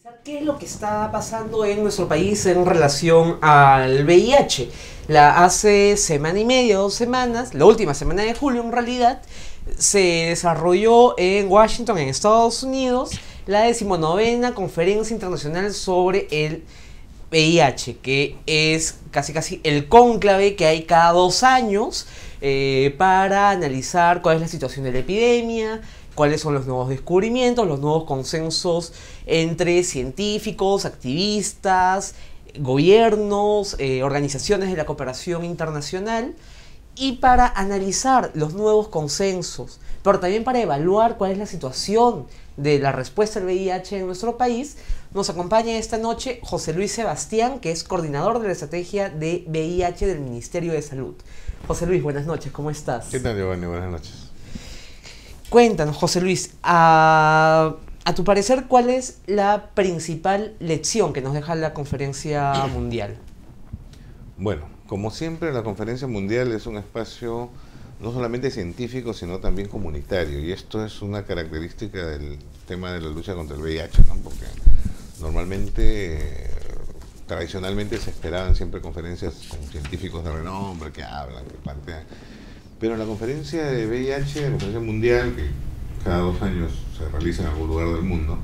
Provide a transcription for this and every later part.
¿Qué es lo que está pasando en nuestro país en relación al VIH? Hace semana y media, 2 semanas, la última semana de julio en realidad, se desarrolló en Washington, en Estados Unidos, la 19ª Conferencia Internacional sobre el VIH, que es casi el cónclave que hay cada 2 años para analizar cuál es la situación de la epidemia, cuáles son los nuevos descubrimientos, los nuevos consensos entre científicos, activistas, gobiernos, organizaciones de la cooperación internacional, y para analizar los nuevos consensos, pero también para evaluar cuál es la situación de la respuesta al VIH en nuestro país. Nos acompaña esta noche José Luis Sebastián, que es coordinador de la estrategia de VIH del Ministerio de Salud. José Luis, buenas noches, ¿cómo estás? ¿Qué tal, Giovanni? Buenas noches. Cuéntanos, José Luis, a tu parecer, ¿cuál es la principal lección que nos deja la conferencia mundial? Bueno, como siempre, la conferencia mundial es un espacio no solamente científico, sino también comunitario, y esto es una característica del tema de la lucha contra el VIH, ¿no? Porque normalmente, tradicionalmente se esperaban siempre conferencias con científicos de renombre que hablan, que plantean, pero la conferencia de VIH, la conferencia mundial, que cada 2 años se realiza en algún lugar del mundo,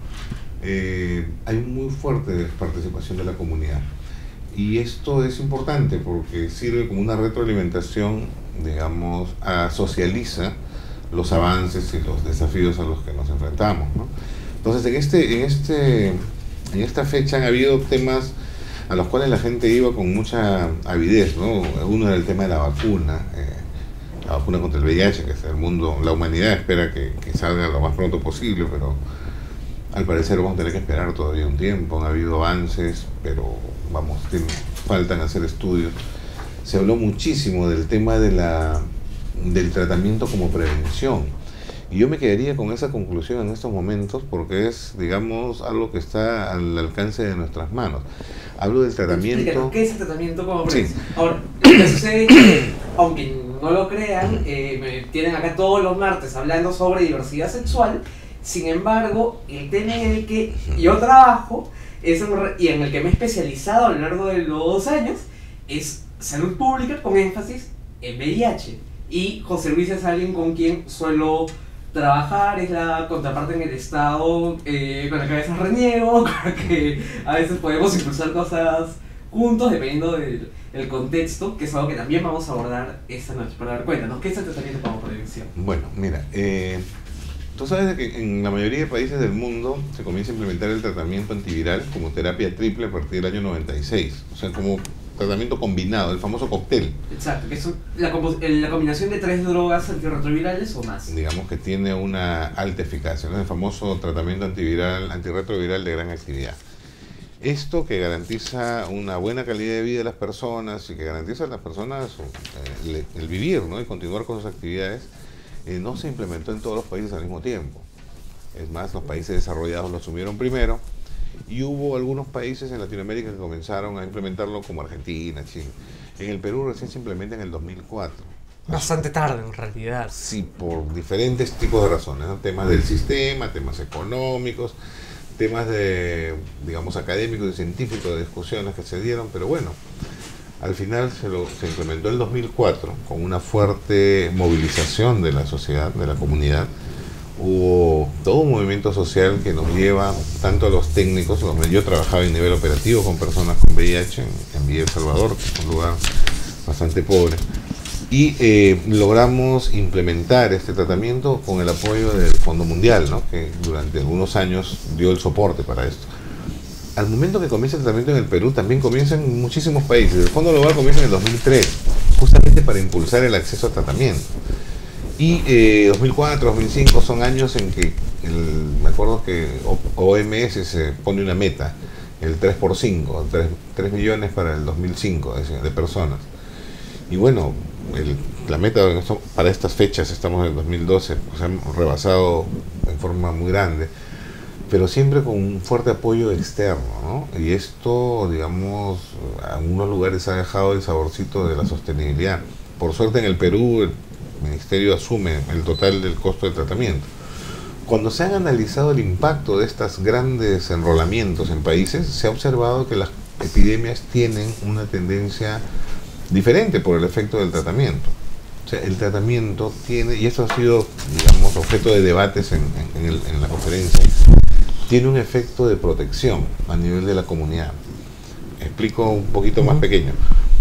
hay muy fuerte participación de la comunidad. Y esto es importante porque sirve como una retroalimentación, digamos, socializa los avances y los desafíos a los que nos enfrentamos, ¿no? Entonces, en esta fecha han habido temas a los cuales la gente iba con mucha avidez, ¿no? Uno era el tema de la vacuna contra el VIH, que el mundo, la humanidad espera que salga lo más pronto posible, pero al parecer vamos a tener que esperar todavía un tiempo. Han habido avances, pero faltan hacer estudios. Se habló muchísimo del tema del tratamiento como prevención, y yo me quedaría con esa conclusión en estos momentos porque es, digamos, algo que está al alcance de nuestras manos. Hablo del tratamiento... Explícanos, ¿qué es el tratamiento como prevención? Sí. Ahora, lo que sucede es que, aunque no lo crean, me tienen acá todos los martes hablando sobre diversidad sexual. Sin embargo, el tema en el que yo trabajo y en el que me he especializado a lo largo de los 2 años es salud pública con énfasis en VIH. Y José Luis es alguien con quien suelo trabajar, es la contraparte en el Estado, con la cabeza reniego, con la que a veces podemos impulsar cosas juntos dependiendo del contexto, que es algo que también vamos a abordar esta noche. Pero a ver, cuéntanos, ¿qué es el tratamiento como prevención? Bueno, mira, tú sabes que en la mayoría de países del mundo se comienza a implementar el tratamiento antiviral como terapia triple a partir del año 96, o sea, como tratamiento combinado, el famoso cóctel. Exacto, que es la combinación de 3 drogas antirretrovirales o más. Digamos que tiene una alta eficacia, ¿no? El famoso tratamiento antirretroviral de gran actividad. Esto que garantiza una buena calidad de vida de las personas y que garantiza a las personas el vivir, ¿no? Y continuar con sus actividades, no se implementó en todos los países al mismo tiempo. Es más, los países desarrollados lo asumieron primero, y hubo algunos países en Latinoamérica que comenzaron a implementarlo, como Argentina, Chile. En el Perú recién se implementa en el 2004. Bastante tarde, en realidad. Sí, por diferentes tipos de razones, ¿no? Temas del sistema, temas económicos, temas de, digamos, académicos y científicos, de discusiones que se dieron, pero bueno, al final se implementó en el 2004 con una fuerte movilización de la sociedad, de la comunidad. Hubo todo un movimiento social que nos lleva tanto a los técnicos. Yo trabajaba en nivel operativo con personas con VIH en Villa El Salvador, que es un lugar bastante pobre, y logramos implementar este tratamiento con el apoyo del Fondo Mundial, ¿no? Que durante algunos años dio el soporte para esto. Al momento que comienza el tratamiento en el Perú, también comienza en muchísimos países. El Fondo Global comienza en el 2003, justamente para impulsar el acceso al tratamiento. Y 2004, 2005 son años en que, me acuerdo que OMS se pone una meta, el 3 por 5, 3 millones para el 2005 de personas. Y bueno, la meta para estas fechas, estamos en el 2012, pues han rebasado en forma muy grande, pero siempre con un fuerte apoyo externo, ¿no? Y esto, digamos, en algunos lugares ha dejado el saborcito de la sostenibilidad. Por suerte en el Perú el Ministerio asume el total del costo del tratamiento. Cuando se han analizado el impacto de estos grandes enrolamientos en países, se ha observado que las epidemias tienen una tendencia diferente por el efecto del tratamiento. O sea, el tratamiento tiene, y esto ha sido, digamos, objeto de debates en la conferencia, tiene un efecto de protección a nivel de la comunidad. Explico un poquito más pequeño.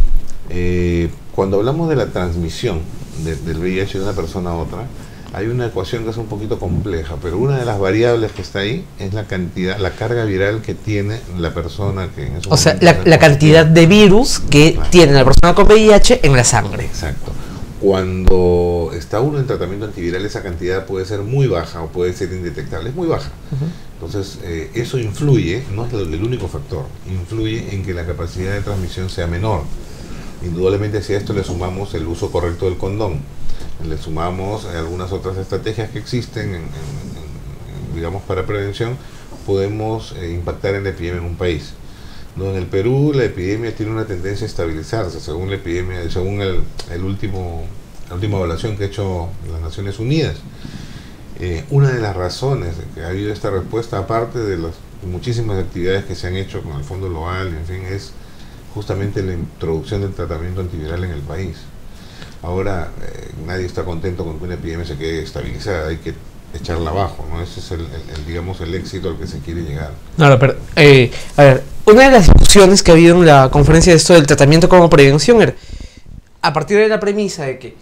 Cuando hablamos de la transmisión del VIH de una persona a otra, hay una ecuación que es un poquito compleja, pero una de las variables que está ahí es la cantidad, la carga viral que tiene la persona que en esos O sea, momentos la cantidad de virus que tiene la persona con VIH en la sangre. Exacto. Cuando está uno en tratamiento antiviral, esa cantidad puede ser muy baja o puede ser indetectable, es muy baja. Entonces, eso influye, no es el único factor, influye en que la capacidad de transmisión sea menor. Indudablemente, si a esto le sumamos el uso correcto del condón, le sumamos algunas otras estrategias que existen, digamos, para prevención, podemos impactar en la epidemia en un país. No, en el Perú la epidemia tiene una tendencia a estabilizarse, según la epidemia, según la última evaluación que ha hecho las Naciones Unidas. Una de las razones de que ha habido esta respuesta, aparte de las muchísimas actividades que se han hecho con el Fondo Global, en fin, es justamente la introducción del tratamiento antiviral en el país. Ahora, nadie está contento con que una epidemia se quede estabilizada, hay que echarla abajo, ¿no? Ese es digamos, el éxito al que se quiere llegar. No, pero, a ver, una de las discusiones que ha habido en la conferencia de esto del tratamiento como prevención era, a partir de la premisa de que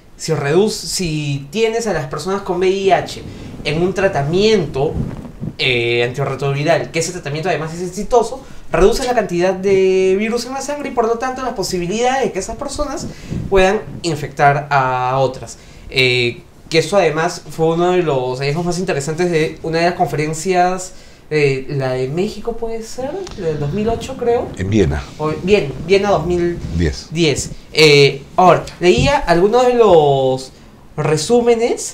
si tienes a las personas con VIH en un tratamiento antirretroviral, que ese tratamiento además es exitoso, reduces la cantidad de virus en la sangre y por lo tanto las posibilidades de que esas personas puedan infectar a otras. Que eso además fue uno de los hallazgos más interesantes de una de las conferencias, la de México puede ser, la del 2008 creo. En Viena. Viena 2010. Ahora, leía algunos de los resúmenes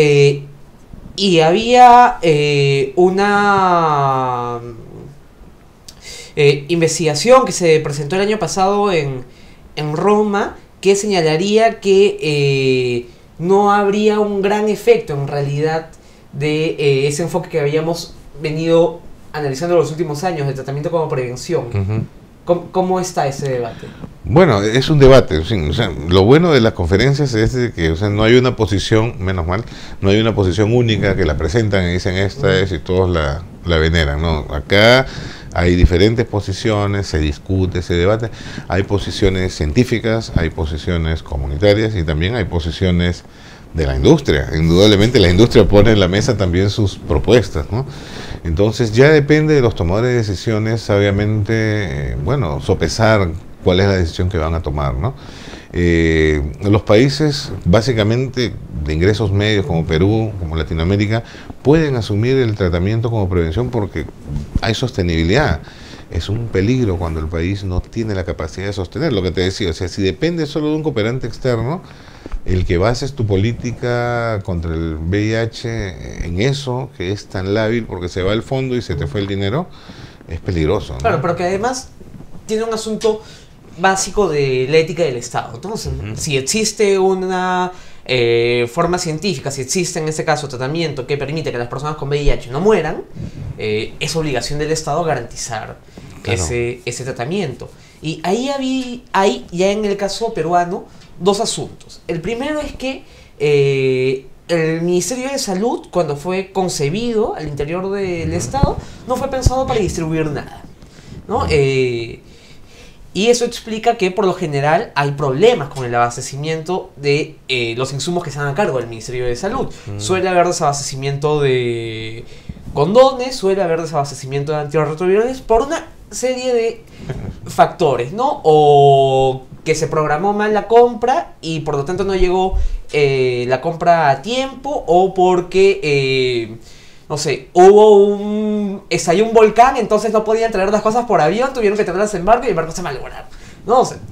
y había una investigación que se presentó el año pasado en Roma que señalaría que no habría un gran efecto en realidad de ese enfoque que habíamos venido analizando en los últimos años de tratamiento como prevención. ¿Cómo está ese debate? Bueno, es un debate. O sea, lo bueno de las conferencias es de que, o sea, no hay una posición, menos mal, no hay una posición única que la presentan y dicen esta es y todos la veneran. No, acá hay diferentes posiciones, se discute, se debate. Hay posiciones científicas, hay posiciones comunitarias y también hay posiciones de la industria. Indudablemente la industria pone en la mesa también sus propuestas, ¿no? Entonces ya depende de los tomadores de decisiones, obviamente, bueno, sopesar cuál es la decisión que van a tomar, ¿no? Los países básicamente de ingresos medios como Perú, como Latinoamérica, pueden asumir el tratamiento como prevención porque hay sostenibilidad. Es un peligro cuando el país no tiene la capacidad de sostener, lo que te decía, o sea, si depende solo de un cooperante externo, el que bases tu política contra el VIH en eso, que es tan lábil porque se va el fondo y se te fue el dinero, es peligroso, ¿no? Claro, pero que además tiene un asunto básico de la ética del Estado. Entonces, si existe una forma científica, si existe en este caso tratamiento que permite que las personas con VIH no mueran, es obligación del Estado garantizar ese tratamiento. Y ahí hay ya en el caso peruano dos asuntos. El primero es que el Ministerio de Salud, cuando fue concebido al interior del Estado, no fue pensado para distribuir nada, ¿no? Y eso explica que por lo general hay problemas con el abastecimiento de los insumos que están a cargo del Ministerio de Salud. Suele haber desabastecimiento de condones, suele haber desabastecimiento de antirretrovirales por una serie de factores, ¿no? O que se programó mal la compra y por lo tanto no llegó la compra a tiempo, o porque no sé, estalló un volcán, entonces no podían traer las cosas por avión, tuvieron que traerlas en barco y el barco se malograron. No sé.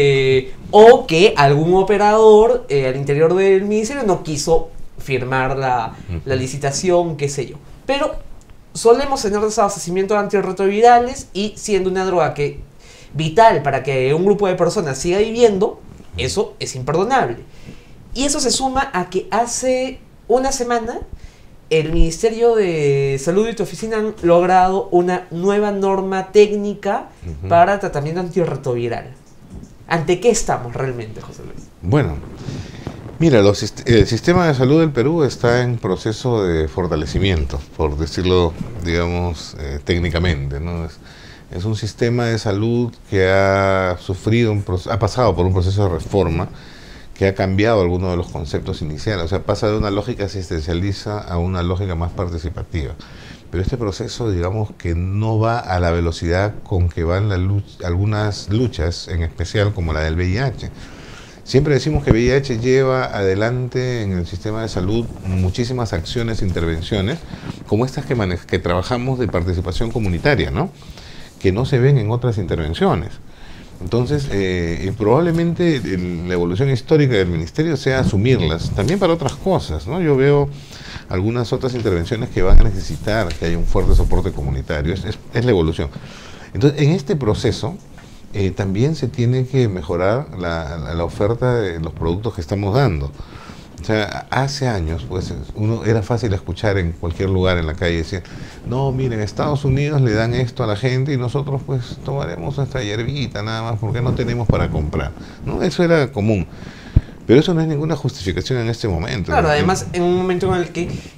O que algún operador al interior del ministerio no quiso firmar la licitación, qué sé yo. Pero solemos tener desabastecimiento de antirretrovirales y siendo una droga vital para que un grupo de personas siga viviendo, eso es imperdonable. Y eso se suma a que hace una semana el Ministerio de Salud y tu oficina han logrado una nueva norma técnica para tratamiento antirretroviral. ¿Ante qué estamos realmente, José Luis? Bueno, mira, el sistema de salud del Perú está en proceso de fortalecimiento, por decirlo, digamos, técnicamente, ¿no? Es un sistema de salud que ha pasado por un proceso de reforma que ha cambiado algunos de los conceptos iniciales. O sea, pasa de una lógica asistencialista a una lógica más participativa. Pero este proceso, digamos, que no va a la velocidad con que van algunas luchas, en especial como la del VIH. Siempre decimos que VIH lleva adelante en el sistema de salud muchísimas acciones e intervenciones, como estas que trabajamos de participación comunitaria, ¿no? Que no se ven en otras intervenciones. Entonces, probablemente la evolución histórica del Ministerio sea asumirlas, también para otras cosas, ¿no? Yo veo algunas otras intervenciones que van a necesitar que haya un fuerte soporte comunitario, es la evolución. Entonces, en este proceso, también se tiene que mejorar la oferta de los productos que estamos dando. O sea, hace años, pues, era fácil escuchar en cualquier lugar en la calle decir, no, miren, Estados Unidos le dan esto a la gente y nosotros, pues, tomaremos nuestra hierbita nada más porque no tenemos para comprar, ¿no? Eso era común. Pero eso no es ninguna justificación en este momento. Claro, además, en un momento en el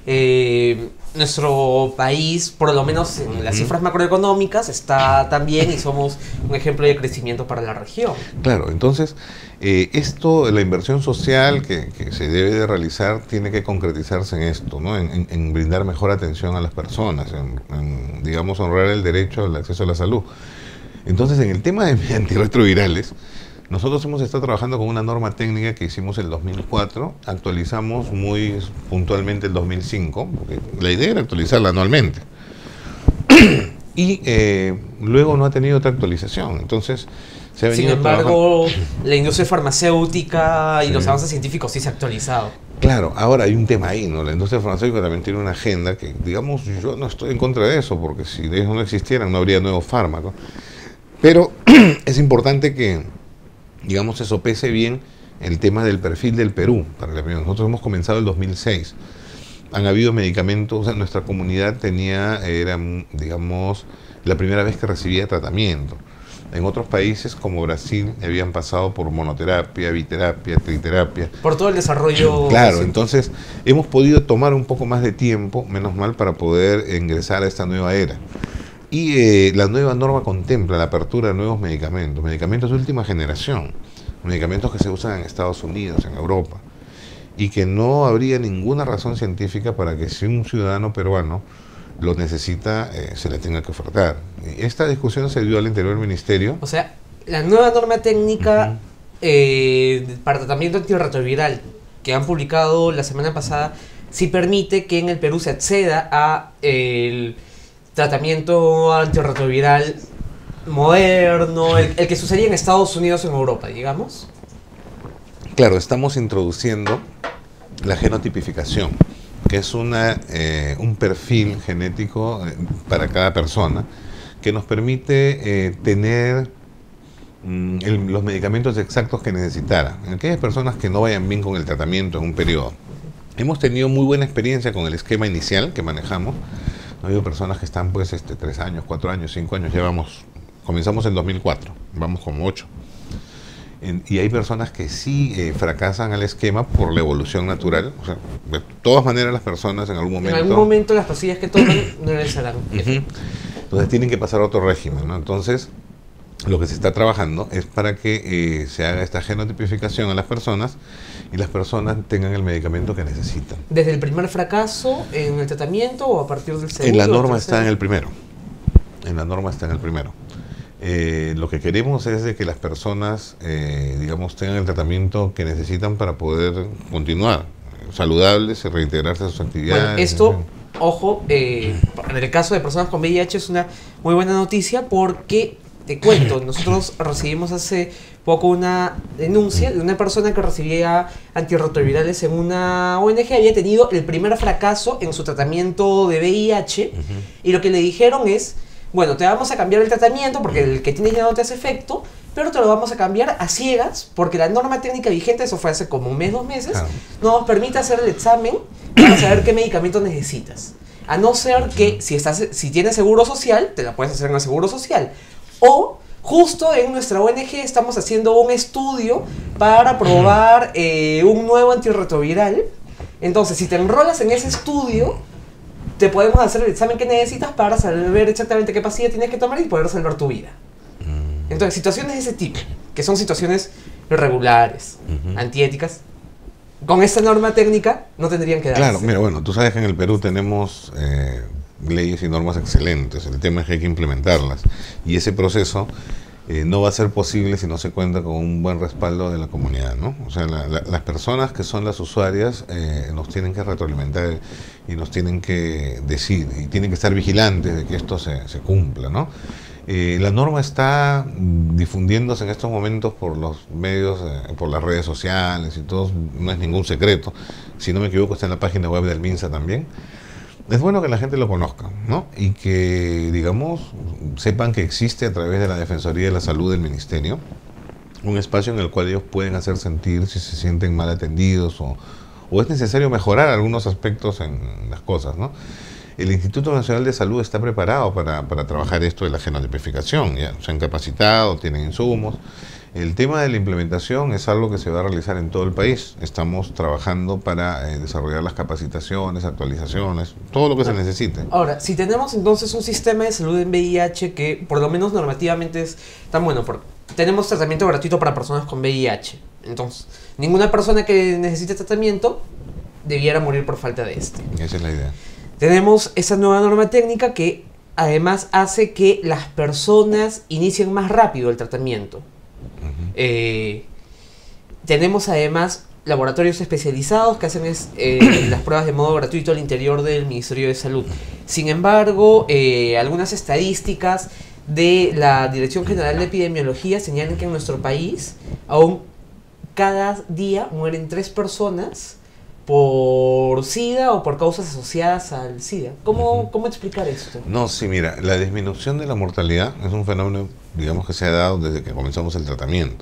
que nuestro país, por lo menos en las cifras macroeconómicas, está tan bien y somos un ejemplo de crecimiento para la región. Claro, entonces, la inversión social que se debe de realizar tiene que concretizarse en esto, ¿no? En brindar mejor atención a las personas, en, digamos, honrar el derecho al acceso a la salud. Entonces, en el tema de antirretrovirales, nosotros hemos estado trabajando con una norma técnica que hicimos el 2004, actualizamos muy puntualmente el 2005, porque la idea era actualizarla anualmente. Y luego no ha tenido otra actualización, entonces se ha venido Sin embargo, la industria farmacéutica y los avances científicos sí se ha actualizado. Claro, ahora hay un tema ahí, ¿no? La industria farmacéutica también tiene una agenda que, digamos, yo no estoy en contra de eso, porque si de eso no existieran no habría nuevos fármacos. Pero es importante que, digamos, se sopese bien el tema del perfil del Perú. Nosotros hemos comenzado el 2006. Han habido medicamentos, o sea, nuestra comunidad era, digamos, la primera vez que recibía tratamiento. En otros países como Brasil habían pasado por monoterapia, biterapia, triterapia. Por todo el desarrollo. Claro, entonces hemos podido tomar un poco más de tiempo, menos mal, para poder ingresar a esta nueva era. Y la nueva norma contempla la apertura de nuevos medicamentos de última generación, medicamentos que se usan en Estados Unidos, en Europa, y que no habría ninguna razón científica para que si un ciudadano peruano lo necesita, se le tenga que ofertar. Esta discusión se dio al interior del ministerio. O sea, la nueva norma técnica para tratamiento antirretroviral que han publicado la semana pasada sí permite que en el Perú se acceda a el tratamiento antirretroviral moderno, el que sucedía en Estados Unidos o en Europa, digamos. Claro, estamos introduciendo la genotipificación, que es un perfil genético para cada persona, que nos permite tener los medicamentos exactos que necesitara. En aquellas personas que no vayan bien con el tratamiento en un periodo. Hemos tenido muy buena experiencia con el esquema inicial que manejamos. Ha habido personas que están, pues, 3 años, 4 años, 5 años, comenzamos en 2004, vamos como 8. Y hay personas que sí fracasan al esquema por la evolución natural. O sea, de todas maneras las personas en algún momento... En algún momento las pastillas que toman no les harán. Entonces tienen que pasar a otro régimen, ¿no? Entonces, lo que se está trabajando es para que se haga esta genotipificación a las personas y las personas tengan el medicamento que necesitan. ¿Desde el primer fracaso en el tratamiento o a partir del segundo? En la norma está en el primero. En la norma está en el primero. Lo que queremos es de que las personas, digamos, tengan el tratamiento que necesitan para poder continuar saludables y reintegrarse a sus actividades. Bueno, esto, ojo, en el caso de personas con VIH es una muy buena noticia porque, te cuento, nosotros recibimos hace poco una denuncia de una persona que recibía antirretrovirales en una ONG, había tenido el primer fracaso en su tratamiento de VIH y lo que le dijeron es: bueno, te vamos a cambiar el tratamiento porque el que tienes ya no te hace efecto, pero te lo vamos a cambiar a ciegas porque la norma técnica vigente, eso fue hace como un mes, 2 meses, no nos permite hacer el examen para saber qué medicamento necesitas. A no ser que si tienes seguro social, te la puedes hacer en el seguro social. O justo en nuestra ONG estamos haciendo un estudio para probar un nuevo antirretroviral. Entonces, si te enrolas en ese estudio, te podemos hacer el examen que necesitas para saber exactamente qué pastilla tienes que tomar y poder salvar tu vida. Entonces, situaciones de ese tipo, que son situaciones irregulares, antiéticas, con esta norma técnica no tendrían que darse. Claro, mira, bueno, tú sabes que en el Perú tenemos leyes y normas excelentes. El tema es que hay que implementarlas. Y ese proceso no va a ser posible si no se cuenta con un buen respaldo de la comunidad, ¿no? O sea, las personas que son las usuarias nos tienen que retroalimentar y nos tienen que decir, y tienen que estar vigilantes de que esto se cumpla, ¿no? La norma está difundiéndose en estos momentos por los medios, por las redes sociales y todo, no es ningún secreto. Si no me equivoco, está en la página web del MINSA también. Es bueno que la gente lo conozca, ¿no? Y que, digamos, sepan que existe a través de la Defensoría de la Salud del Ministerio un espacio en el cual ellos pueden hacer sentir si se sienten mal atendidos o es necesario mejorar algunos aspectos en las cosas, ¿no? El Instituto Nacional de Salud está preparado para trabajar esto de la genotipificación, ya se han capacitado, tienen insumos. El tema de la implementación es algo que se va a realizar en todo el país. Estamos trabajando para desarrollar las capacitaciones, actualizaciones, todo lo que se necesite. Ahora, si tenemos entonces un sistema de salud en VIH que por lo menos normativamente es tan bueno, porque tenemos tratamiento gratuito para personas con VIH. Entonces, ninguna persona que necesite tratamiento debiera morir por falta de este. Esa es la idea. Tenemos esa nueva norma técnica que además hace que las personas inicien más rápido el tratamiento. Tenemos además laboratorios especializados que hacen las pruebas de modo gratuito al interior del Ministerio de Salud. Sin embargo, algunas estadísticas de la Dirección General de Epidemiología señalan que en nuestro país aún cada día mueren 3 personas por SIDA o por causas asociadas al SIDA. ¿Cómo explicar esto? No, sí, mira, la disminución de la mortalidad es un fenómeno, digamos, que se ha dado desde que comenzamos el tratamiento.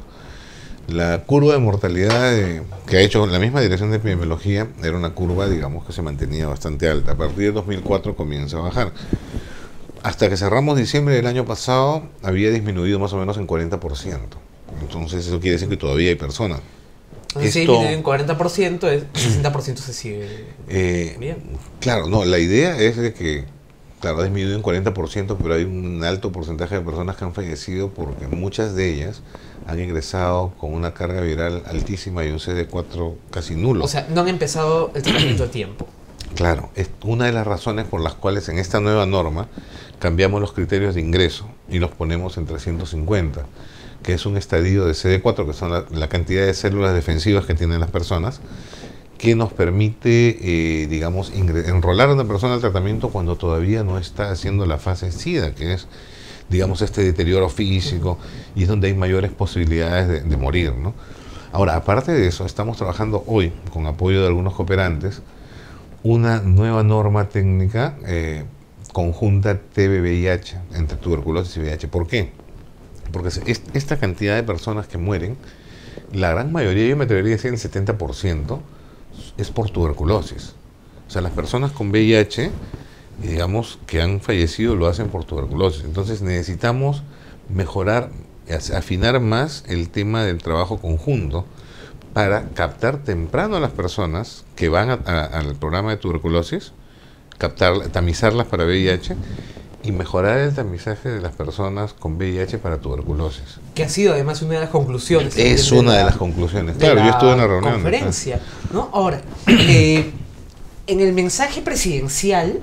La curva de mortalidad que ha hecho la misma Dirección de Epidemiología era una curva, digamos, que se mantenía bastante alta. A partir de 2004 comienza a bajar. Hasta que cerramos diciembre del año pasado, había disminuido más o menos en 40%. Entonces eso quiere decir que todavía hay personas. Si disminuye en 40%, el 60% se sigue bien. Claro, no, la idea es de que, claro, ha disminuido en 40%, pero hay un alto porcentaje de personas que han fallecido porque muchas de ellas han ingresado con una carga viral altísima y un CD4 casi nulo. O sea, no han empezado el tratamiento a tiempo. Claro, es una de las razones por las cuales en esta nueva norma cambiamos los criterios de ingreso y los ponemos en 350, que es un estadio de CD4, que son la cantidad de células defensivas que tienen las personas, que nos permite, digamos, enrolar a una persona al tratamiento cuando todavía no está haciendo la fase SIDA, que es, digamos, este deterioro físico, y es donde hay mayores posibilidades de morir, ¿no? Ahora, aparte de eso, estamos trabajando hoy, con apoyo de algunos cooperantes, una nueva norma técnica conjunta TB-VIH, entre tuberculosis y VIH. ¿Por qué? Porque esta cantidad de personas que mueren, la gran mayoría, yo me atrevería a decir el 70%, es por tuberculosis. O sea, las personas con VIH, digamos, que han fallecido lo hacen por tuberculosis. Entonces necesitamos mejorar, afinar más el tema del trabajo conjunto para captar temprano a las personas que van al programa de tuberculosis, tamizarlas para VIH y mejorar el tamizaje de las personas con VIH para tuberculosis. Que ha sido además una de las conclusiones. Es una de las conclusiones. Claro, yo estuve en la reunión. Conferencia, ¿no? Ahora, en el mensaje presidencial,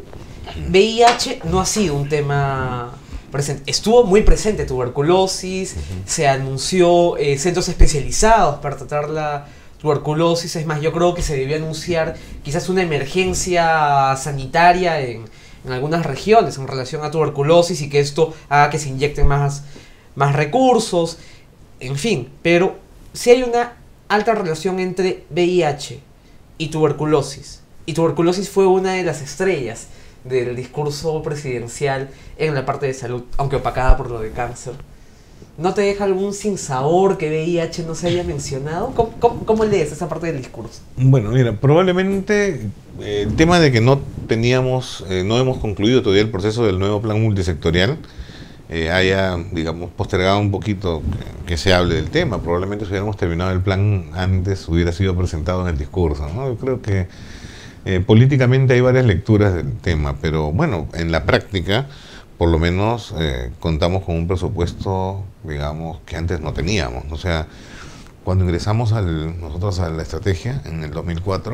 VIH no ha sido un tema presente. Estuvo muy presente tuberculosis, se anunció centros especializados para tratar la tuberculosis. Es más, yo creo que se debió anunciar quizás una emergencia sanitaria en algunas regiones en relación a tuberculosis y que esto haga que se inyecten más recursos, en fin. Pero sí hay una alta relación entre VIH y tuberculosis. Y tuberculosis fue una de las estrellas del discurso presidencial en la parte de salud, aunque opacada por lo de cáncer. ¿No te deja algún sinsabor que VIH no se haya mencionado? ¿Cómo lees esa parte del discurso? Bueno, mira, probablemente el tema de que no hemos concluido todavía el proceso del nuevo plan multisectorial, haya, digamos, postergado un poquito que se hable del tema. Probablemente si hubiéramos terminado el plan antes, hubiera sido presentado en el discurso, ¿no? Yo creo que políticamente hay varias lecturas del tema, pero bueno, en la práctica, por lo menos contamos con un presupuesto, digamos, que antes no teníamos. O sea, cuando ingresamos nosotros a la estrategia en el 2004,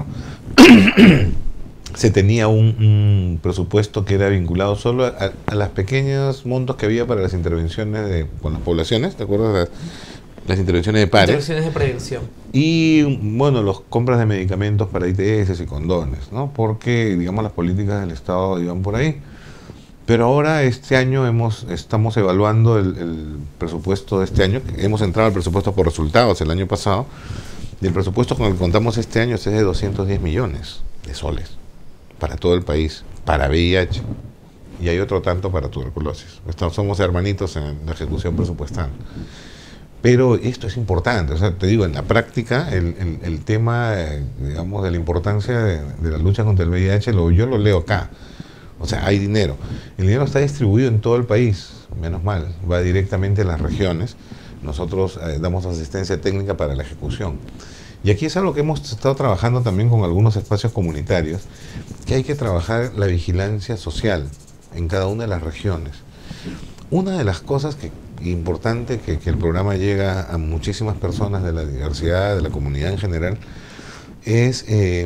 se tenía un presupuesto que era vinculado solo a las pequeños montos que había para las intervenciones con las poblaciones, ¿te acuerdas? Las intervenciones de pares. Intervenciones de prevención. Y, bueno, las compras de medicamentos para ITS y condones, ¿no? Porque, digamos, las políticas del Estado iban por ahí. Pero ahora, este año, estamos evaluando el presupuesto de este año. Hemos entrado al presupuesto por resultados el año pasado. Y el presupuesto con el que contamos este año es de 210 millones de soles para todo el país, para VIH. Y hay otro tanto para tuberculosis. Somos hermanitos en la ejecución presupuestal. Pero esto es importante, o sea, te digo, en la práctica, el tema, digamos, de la importancia de la lucha contra el VIH, yo lo leo acá. O sea, hay dinero. El dinero está distribuido en todo el país, menos mal, va directamente a las regiones. Nosotros damos asistencia técnica para la ejecución. Y aquí es algo que hemos estado trabajando también con algunos espacios comunitarios, que hay que trabajar la vigilancia social en cada una de las regiones. Una de las cosas importante que el programa llega a muchísimas personas de la diversidad, de la comunidad en general, es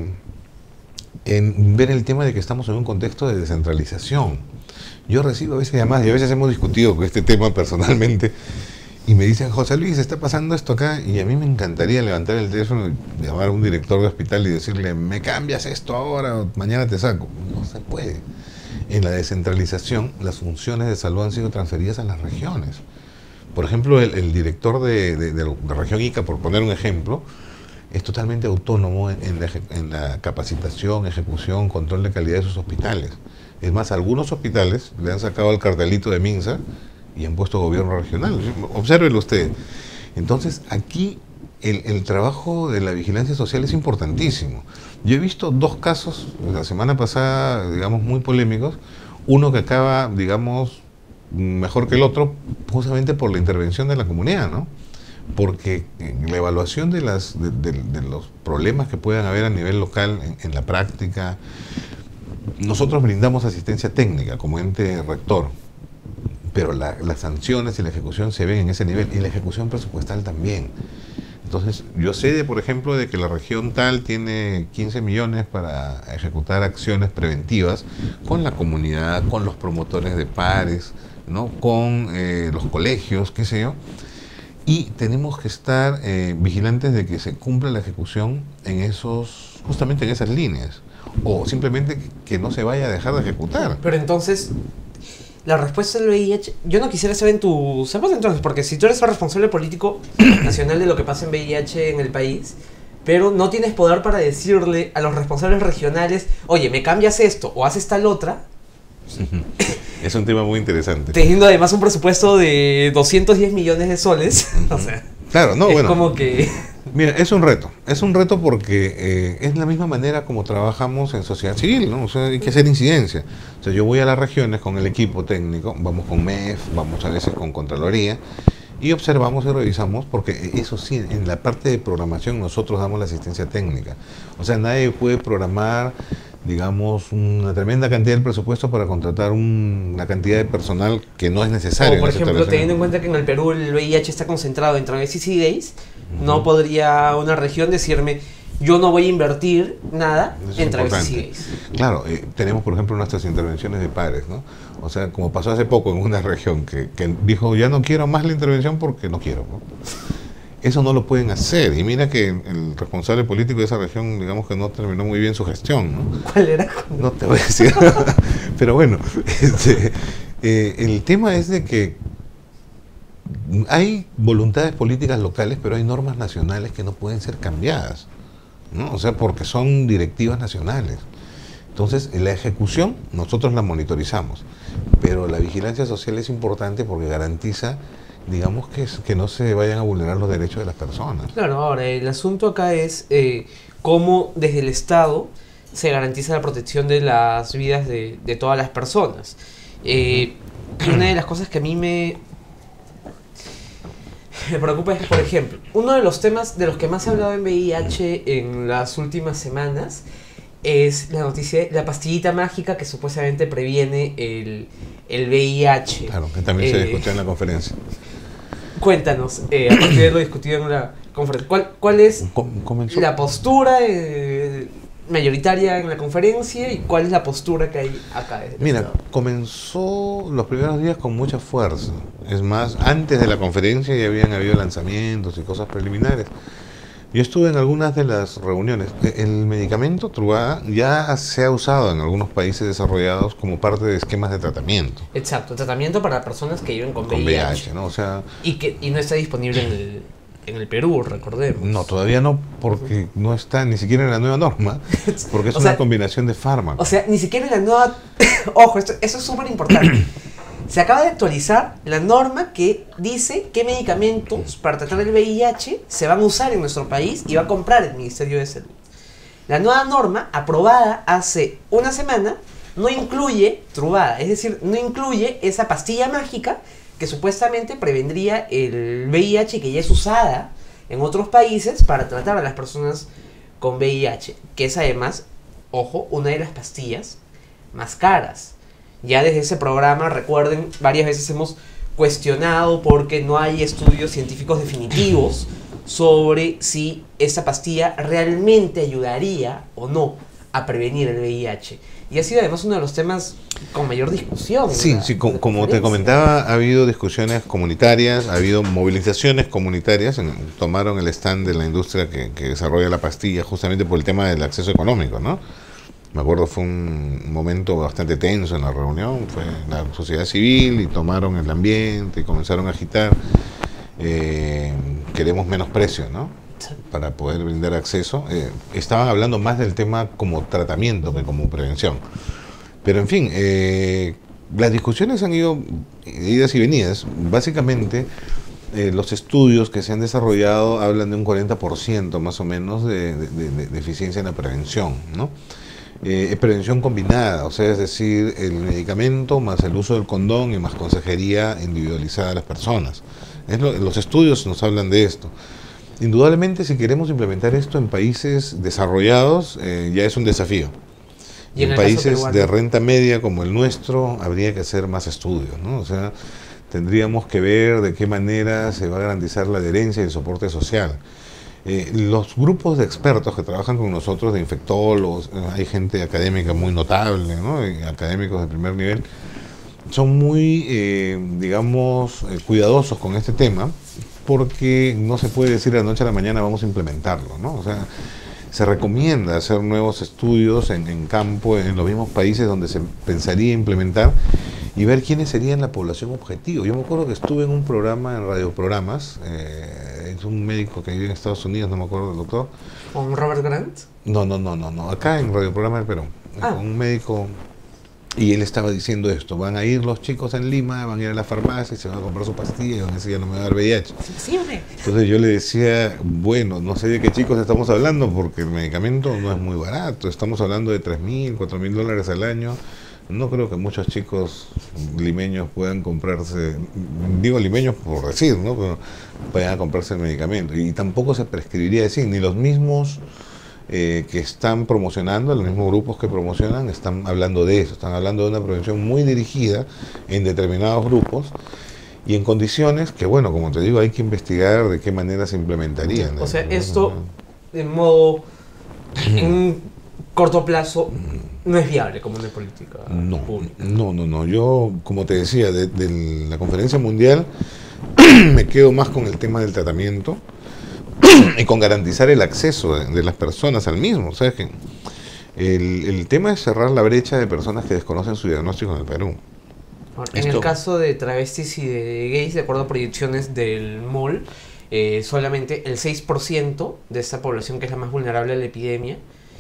en ver el tema de que estamos en un contexto de descentralización. Yo recibo a veces llamadas, y a veces hemos discutido con este tema personalmente, y me dicen, José Luis, está pasando esto acá, y a mí me encantaría levantar el teléfono y llamar a un director de hospital y decirle, me cambias esto ahora, o mañana te saco. No se puede. En la descentralización, las funciones de salud han sido transferidas a las regiones. Por ejemplo, el director de la región Ica, por poner un ejemplo, es totalmente autónomo en la capacitación, ejecución, control de calidad de sus hospitales. Es más, algunos hospitales le han sacado el cartelito de MINSA y han puesto gobierno regional. Obsérvelo usted. Entonces, aquí el trabajo de la vigilancia social es importantísimo. Yo he visto dos casos la semana pasada, digamos, muy polémicos. Uno que acaba, digamos, mejor que el otro, justamente por la intervención de la comunidad, ¿no? Porque la evaluación de los problemas que puedan haber a nivel local en la práctica, nosotros brindamos asistencia técnica como ente rector, pero las sanciones y la ejecución se ven en ese nivel, y la ejecución presupuestal también. Entonces, yo sé, por ejemplo, de que la región tal tiene 15 millones para ejecutar acciones preventivas con la comunidad, con los promotores de pares, ¿no? Con los colegios, qué sé yo, y tenemos que estar vigilantes de que se cumpla la ejecución justamente en esas líneas, o simplemente que no se vaya a dejar de ejecutar. Pero entonces, la respuesta del VIH, yo no quisiera saber en tus zapatos entonces, porque si tú eres el responsable político nacional de lo que pasa en VIH en el país, pero no tienes poder para decirle a los responsables regionales, oye, me cambias esto o haces tal otra. Es un tema muy interesante. Teniendo además un presupuesto de 210 millones de soles. O sea, claro, no, es bueno, como que... Mira, es un reto porque es la misma manera como trabajamos en sociedad civil, ¿no? O sea, hay que hacer incidencia. O sea, yo voy a las regiones con el equipo técnico, vamos con MEF, vamos a veces con Contraloría, y observamos y revisamos, porque eso sí, en la parte de programación nosotros damos la asistencia técnica. O sea, nadie puede programar, digamos, una tremenda cantidad del presupuesto para contratar una cantidad de personal que no es necesario. O por ejemplo, teniendo en cuenta que en el Perú el VIH está concentrado dentro de CCDAs, no podría una región decirme, yo no voy a invertir nada en CCDAs. Claro, tenemos por ejemplo nuestras intervenciones de pares, ¿no? O sea, como pasó hace poco en una región que dijo, ya no quiero más la intervención porque no quiero, ¿no? Eso no lo pueden hacer. Y mira que el responsable político de esa región, digamos que no terminó muy bien su gestión, ¿no? ¿Cuál era? No te voy a decir. Pero bueno, el tema es de que hay voluntades políticas locales, pero hay normas nacionales que no pueden ser cambiadas, ¿no? O sea, porque son directivas nacionales. Entonces, la ejecución nosotros la monitorizamos, pero la vigilancia social es importante porque garantiza digamos que no se vayan a vulnerar los derechos de las personas. Claro, ahora el asunto acá es cómo desde el Estado se garantiza la protección de las vidas de todas las personas. Una de las cosas que a mí me preocupa es, por ejemplo, uno de los temas de los que más se ha hablado en VIH en las últimas semanas es la noticia, la pastillita mágica que supuestamente previene el VIH. Claro, que también se discutió en la conferencia. Cuéntanos, a partir de lo discutido en la conferencia, ¿cuál es la postura mayoritaria en la conferencia y cuál es la postura que hay acá? Mira, comenzó los primeros días con mucha fuerza. Es más, antes de la conferencia ya habían habido lanzamientos y cosas preliminares. Yo estuve en algunas de las reuniones. El medicamento Truvada ya se ha usado en algunos países desarrollados como parte de esquemas de tratamiento. Exacto, tratamiento para personas que viven con VIH. VIH, ¿no? O sea, y no está disponible en el Perú, recordemos. No, todavía no, porque no está ni siquiera en la nueva norma, porque es una combinación de fármacos. O sea, ni siquiera en la nueva... Ojo, eso es súper importante. Se acaba de actualizar la norma que dice qué medicamentos para tratar el VIH se van a usar en nuestro país y va a comprar el Ministerio de Salud. La nueva norma, aprobada hace una semana, no incluye Truvada, es decir, no incluye esa pastilla mágica que supuestamente prevendría el VIH, que ya es usada en otros países para tratar a las personas con VIH, que es además, ojo, una de las pastillas más caras. Ya desde ese programa, recuerden, varias veces hemos cuestionado porque no hay estudios científicos definitivos sobre si esa pastilla realmente ayudaría o no a prevenir el VIH. Y ha sido además uno de los temas con mayor discusión. Sí, sí, como te comentaba, ha habido discusiones comunitarias, ha habido movilizaciones comunitarias, tomaron el stand de la industria que desarrolla la pastilla justamente por el tema del acceso económico, ¿no? Me acuerdo, fue un momento bastante tenso en la reunión, fue la sociedad civil y tomaron el ambiente y comenzaron a agitar, queremos menos precio, ¿no? Para poder brindar acceso. Estaban hablando más del tema como tratamiento que como prevención. Pero en fin, las discusiones han ido idas y venidas. Básicamente, los estudios que se han desarrollado hablan de un 40% más o menos de eficiencia en la prevención, ¿no? Prevención combinada, o sea, es decir, el medicamento más el uso del condón y más consejería individualizada a las personas. Los estudios nos hablan de esto. Indudablemente, si queremos implementar esto en países desarrollados, ya es un desafío. Y en países de renta media como el nuestro, habría que hacer más estudios, ¿no? O sea, tendríamos que ver de qué manera se va a garantizar la adherencia y el soporte social. Los grupos de expertos que trabajan con nosotros, de infectólogos, hay gente académica muy notable, ¿no? Académicos de primer nivel, son muy, digamos, cuidadosos con este tema, porque no se puede decir de la noche a la mañana vamos a implementarlo, ¿no? O sea, se recomienda hacer nuevos estudios en campo, en los mismos países donde se pensaría implementar, y ver quiénes serían la población objetivo. Yo me acuerdo que estuve en un programa, en radioprogramas, es un médico que vive en Estados Unidos, no me acuerdo del doctor. ¿Con Robert Grant? No, acá en radioprograma del Perú, con un médico, y él estaba diciendo esto: van a ir los chicos en Lima, van a ir a la farmacia y se van a comprar su pastilla y van a decir, ya no me va a dar VIH. Siempre. Entonces yo le decía, bueno, no sé de qué chicos estamos hablando, porque el medicamento no es muy barato, estamos hablando de $3,000, $4,000 al año. No creo que muchos chicos limeños puedan comprarse, digo limeños por decir, ¿no? Pero puedan comprarse el medicamento. Y tampoco se prescribiría decir, ni los mismos que están promocionando, los mismos grupos que promocionan, están hablando de eso, están hablando de una prevención muy dirigida en determinados grupos y en condiciones que, bueno, como te digo, hay que investigar de qué manera se implementarían. O sea, esto de modo, en un corto plazo, no es viable como una política pública. No. Yo, como te decía, de la conferencia mundial me quedo más con el tema del tratamiento y con garantizar el acceso de las personas al mismo. O sea, que el tema es cerrar la brecha de personas que desconocen su diagnóstico en el Perú. En el caso de travestis y de gays, de acuerdo a proyecciones del MOL, solamente el 6% de esta población, que es la más vulnerable a la epidemia,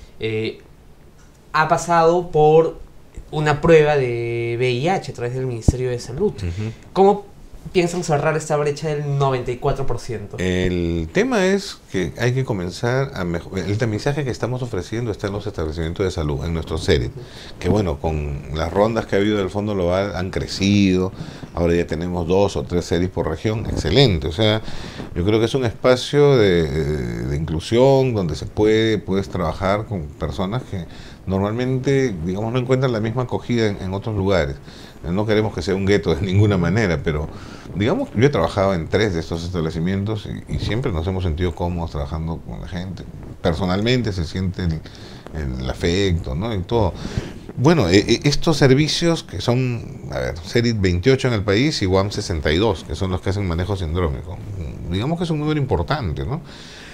ha pasado por una prueba de VIH a través del Ministerio de Salud. Como piensan cerrar esta brecha del 94%? El tema es que hay que comenzar a mejorar. El tamizaje que estamos ofreciendo está en los establecimientos de salud, en nuestros CERED, que bueno, con las rondas que ha habido del Fondo Global han crecido, ahora ya tenemos 2 o 3 CERED por región, excelente. O sea, yo creo que es un espacio de inclusión donde puedes trabajar con personas que normalmente, digamos, no encuentran la misma acogida en otros lugares. No queremos que sea un gueto de ninguna manera, pero digamos, yo he trabajado en 3 de estos establecimientos y siempre nos hemos sentido cómodos trabajando con la gente. Personalmente se siente el afecto, ¿no? Y todo. Bueno, estos servicios que son, a ver, CERID 28 en el país y UAM 62, que son los que hacen manejo sindrómico. Digamos que es un número importante, ¿no?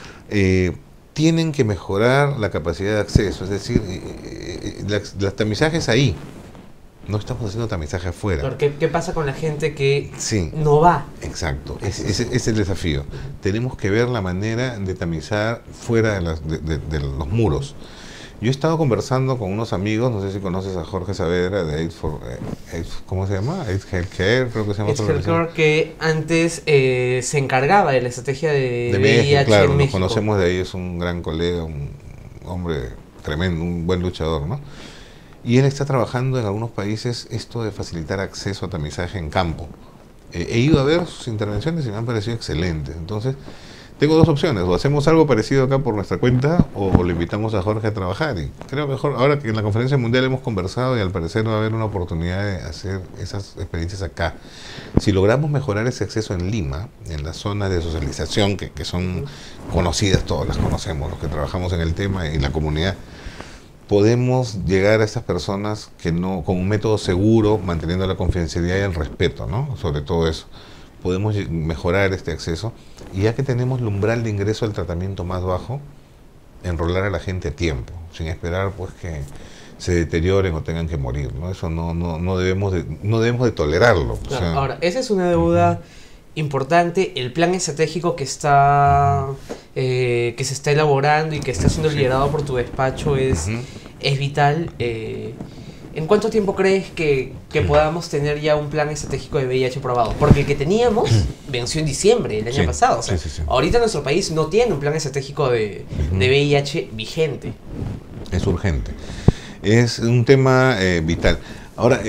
Tienen que mejorar la capacidad de acceso, es decir, las tamizajes ahí. No estamos haciendo tamizaje afuera. ¿Qué pasa con la gente que sí, no va? Exacto, ese es el desafío. Tenemos que ver la manera de tamizar fuera de los muros. Yo he estado conversando con unos amigos, no sé si conoces a Jorge Saavedra de AIDS ¿cómo se llama? AIDS Healthcare, creo que se llama. AIDS Healthcare, que antes se encargaba de la estrategia de VIH claro, en México. Nos conocemos de ahí, es un gran colega, un hombre tremendo, un buen luchador, ¿no? Y él está trabajando en algunos países esto de facilitar acceso a tamizaje en campo. He ido a ver sus intervenciones y me han parecido excelentes. Entonces, tengo 2 opciones: o hacemos algo parecido acá por nuestra cuenta, o le invitamos a Jorge a trabajar. Y creo mejor, ahora que en la conferencia mundial hemos conversado y al parecer va a haber una oportunidad de hacer esas experiencias acá. Si logramos mejorar ese acceso en Lima, en las zonas de socialización que son conocidas, todas las conocemos, los que trabajamos en el tema y la comunidad, podemos llegar a estas personas que no, con un método seguro, manteniendo la confidencialidad y el respeto, ¿no? Sobre todo eso. Podemos mejorar este acceso, y ya que tenemos el umbral de ingreso al tratamiento más bajo, enrolar a la gente a tiempo, sin esperar pues que se deterioren o tengan que morir, ¿no? Eso no debemos de tolerarlo. Claro, o sea, ahora, esa es una deuda importante. El plan estratégico que está que se está elaborando y que está siendo liderado por tu despacho es vital. ¿En cuánto tiempo crees que podamos tener ya un plan estratégico de VIH aprobado? Porque el que teníamos venció en diciembre del año pasado. O sea, ahorita nuestro país no tiene un plan estratégico de VIH vigente. Es urgente. Es un tema vital. Ahora,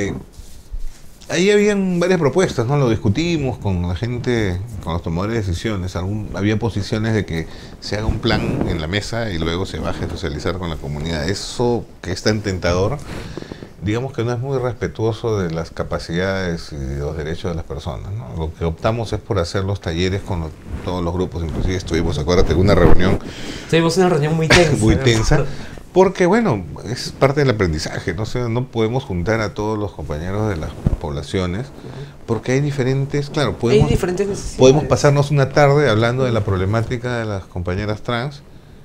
ahí habían varias propuestas, ¿no? Lo discutimos con la gente, con los tomadores de decisiones. Había posiciones de que se haga un plan en la mesa y luego se baje a socializar con la comunidad. Eso que es tan tentador, digamos que no es muy respetuoso de las capacidades y de los derechos de las personas, ¿no? Lo que optamos es por hacer los talleres con todos los grupos. Inclusive estuvimos, acuérdate, en una reunión. Tuvimos una reunión muy tensa. Muy tensa. Porque, bueno, es parte del aprendizaje, ¿no? O sea, no podemos juntar a todos los compañeros de las poblaciones, porque hay diferentes, claro, podemos pasarnos una tarde hablando de la problemática de las compañeras trans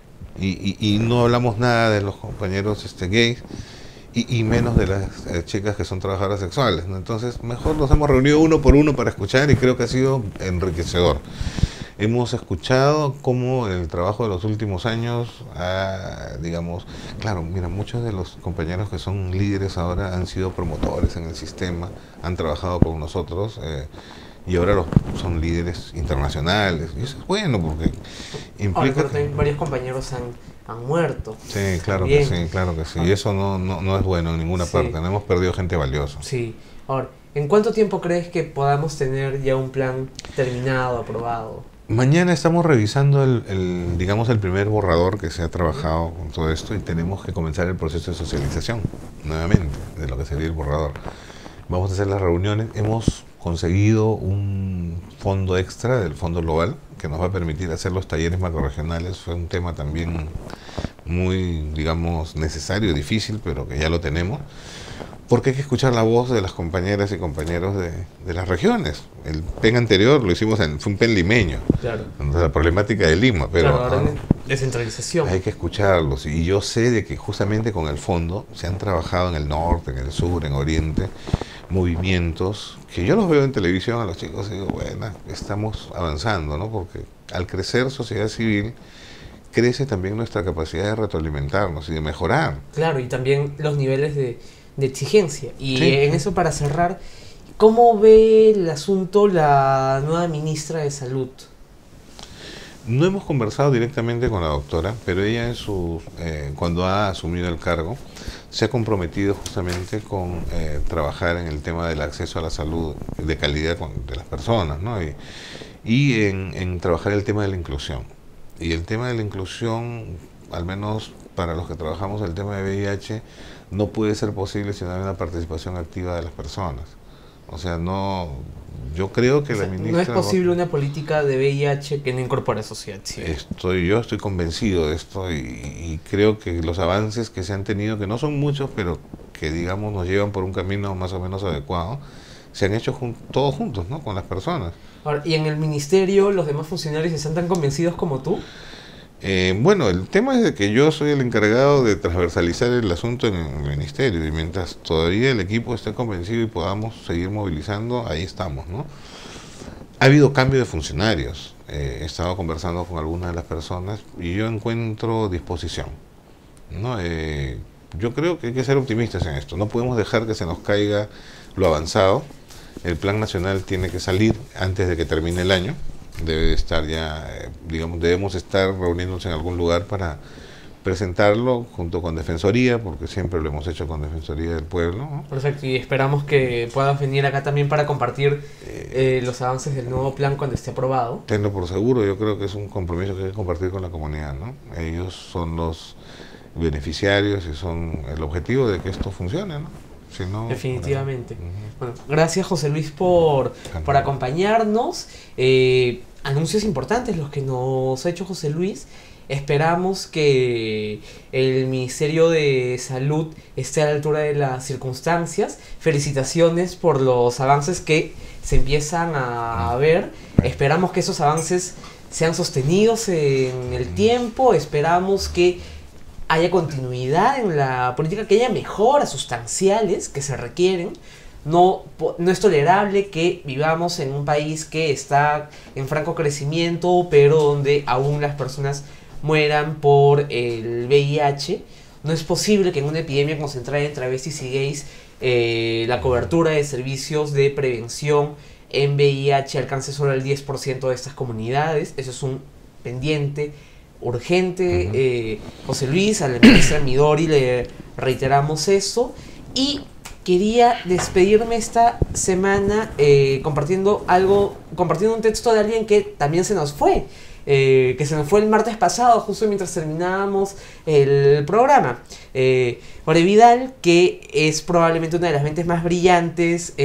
y no hablamos nada de los compañeros gays y menos de las chicas que son trabajadoras sexuales, ¿no? Entonces, mejor nos hemos reunido uno por uno para escuchar y creo que ha sido enriquecedor. Hemos escuchado cómo el trabajo de los últimos años digamos, claro, mira, muchos de los compañeros que son líderes ahora han sido promotores en el sistema, han trabajado con nosotros y ahora son líderes internacionales. Y eso es bueno porque implica... Ahora, pero varios compañeros han muerto. Sí, claro que sí, claro que sí. Y eso no es bueno en ninguna parte. No hemos perdido gente valiosa. Sí. Ahora, ¿en cuánto tiempo crees que podamos tener ya un plan terminado, aprobado? Mañana estamos revisando digamos, el primer borrador que se ha trabajado con todo esto y tenemos que comenzar el proceso de socialización nuevamente de lo que sería el borrador. Vamos a hacer las reuniones. Hemos conseguido un fondo extra del Fondo Global que nos va a permitir hacer los talleres macrorregionales. Fue un tema también muy, digamos, necesario, difícil, pero que ya lo tenemos. Porque hay que escuchar la voz de las compañeras y compañeros de las regiones. El PEN anterior lo hicimos fue un PEN limeño, claro, la problemática de Lima, pero claro, ahora descentralización. Hay que escucharlos, y yo sé de que justamente con el fondo se han trabajado en el norte, en el sur, en oriente, movimientos que yo los veo en televisión a los chicos y digo, bueno, estamos avanzando, ¿no? Porque al crecer sociedad civil, crece también nuestra capacidad de retroalimentarnos y de mejorar. Claro, y también los niveles de exigencia. Y sí, en eso, para cerrar, ¿Cómo ve el asunto la nueva ministra de Salud? No hemos conversado directamente con la doctora, pero ella cuando ha asumido el cargo se ha comprometido justamente con trabajar en el tema del acceso a la salud de calidad de las personas, ¿no? Y en trabajar el tema de la inclusión. Y el tema de la inclusión, al menos para los que trabajamos el tema de VIH, no puede ser posible si no hay una participación activa de las personas. O sea, yo creo que la ministra... No es posible una política de VIH que no incorpore a sociedad civil. Yo estoy convencido de esto y creo que los avances que se han tenido, que no son muchos, pero que digamos nos llevan por un camino más o menos adecuado, se han hecho todos juntos, ¿no? Con las personas. Ahora, ¿y en el ministerio los demás funcionarios están tan convencidos como tú? Bueno, el tema es de que yo soy el encargado de transversalizar el asunto en el ministerio, y mientras todavía el equipo esté convencido y podamos seguir movilizando, ahí estamos, ¿no? Ha habido cambio de funcionarios. He estado conversando con algunas de las personas y yo encuentro disposición, ¿no? Yo creo que hay que ser optimistas en esto. No podemos dejar que se nos caiga lo avanzado. El plan nacional tiene que salir antes de que termine el año. Debe estar ya, digamos, debemos estar reuniéndonos en algún lugar para presentarlo junto con Defensoría, porque siempre lo hemos hecho con Defensoría del Pueblo, ¿no? Perfecto, y esperamos que puedas venir acá también para compartir los avances del nuevo plan cuando esté aprobado. Tenlo por seguro, yo creo que es un compromiso que hay que compartir con la comunidad, ¿no? Ellos son los beneficiarios y son el objetivo de que esto funcione, ¿no? Si no, definitivamente. Bueno, gracias José Luis por acompañarnos. Anuncios importantes los que nos ha hecho José Luis. Esperamos que el Ministerio de Salud esté a la altura de las circunstancias. Felicitaciones por los avances que se empiezan a ver. Esperamos que esos avances sean sostenidos en el tiempo. Esperamos que haya continuidad en la política, que haya mejoras sustanciales que se requieren. No es tolerable que vivamos en un país que está en franco crecimiento, pero donde aún las personas mueran por el VIH. No es posible que en una epidemia concentrada en travestis y gays la cobertura de servicios de prevención en VIH alcance solo el 10% de estas comunidades. Eso es un pendiente urgente. José Luis, a la ministra Midori le reiteramos eso. Y quería despedirme esta semana compartiendo un texto de alguien que también se nos fue. Que se nos fue el martes pasado, justo mientras terminábamos el programa. Jorge Vidal, que es probablemente una de las mentes más brillantes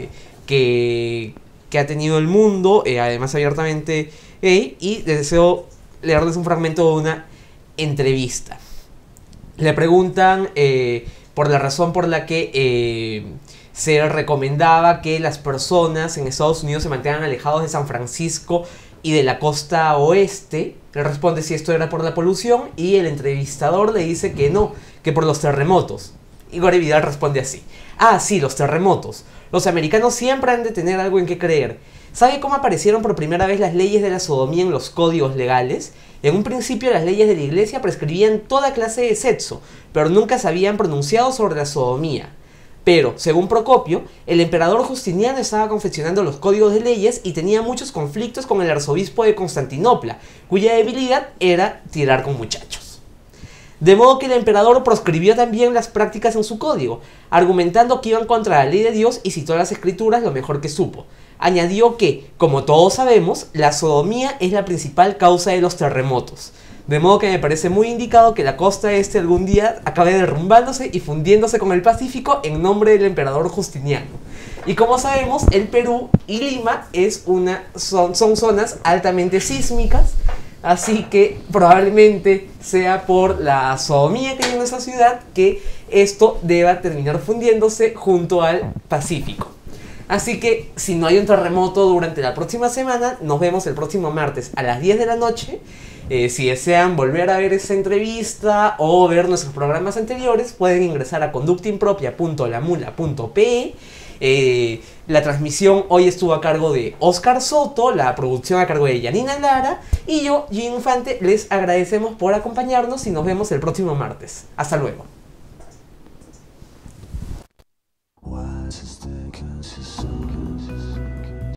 que ha tenido el mundo, además abiertamente gay, y deseo leerles un fragmento de una entrevista. Le preguntan por la razón por la que se recomendaba que las personas en Estados Unidos se mantengan alejados de San Francisco y de la costa oeste. Él responde si esto era por la polución, y el entrevistador le dice que no, que por los terremotos. Y Gore Vidal responde así: ah, sí, los terremotos. Los americanos siempre han de tener algo en qué creer. ¿Sabe cómo aparecieron por primera vez las leyes de la sodomía en los códigos legales? En un principio las leyes de la iglesia prescribían toda clase de sexo, pero nunca se habían pronunciado sobre la sodomía. Pero, según Procopio, el emperador Justiniano estaba confeccionando los códigos de leyes y tenía muchos conflictos con el arzobispo de Constantinopla, cuya debilidad era tirar con muchachos. De modo que el emperador proscribió también las prácticas en su código, argumentando que iban contra la ley de Dios, y citó las escrituras lo mejor que supo. Añadió que, como todos sabemos, la sodomía es la principal causa de los terremotos. De modo que me parece muy indicado que la costa este algún día acabe derrumbándose y fundiéndose con el Pacífico en nombre del emperador Justiniano. Y como sabemos, el Perú y Lima son zonas altamente sísmicas, así que probablemente sea por la sodomía que hay en esa ciudad que esto deba terminar fundiéndose junto al Pacífico. Así que si no hay un terremoto durante la próxima semana, nos vemos el próximo martes a las 10 de la noche. Si desean volver a ver esa entrevista o ver nuestros programas anteriores, pueden ingresar a conductaimpropia.lamula.pe. La transmisión hoy estuvo a cargo de Oscar Soto, la producción a cargo de Yanina Lara, y yo, Gino Infante, les agradecemos por acompañarnos y nos vemos el próximo martes. Hasta luego.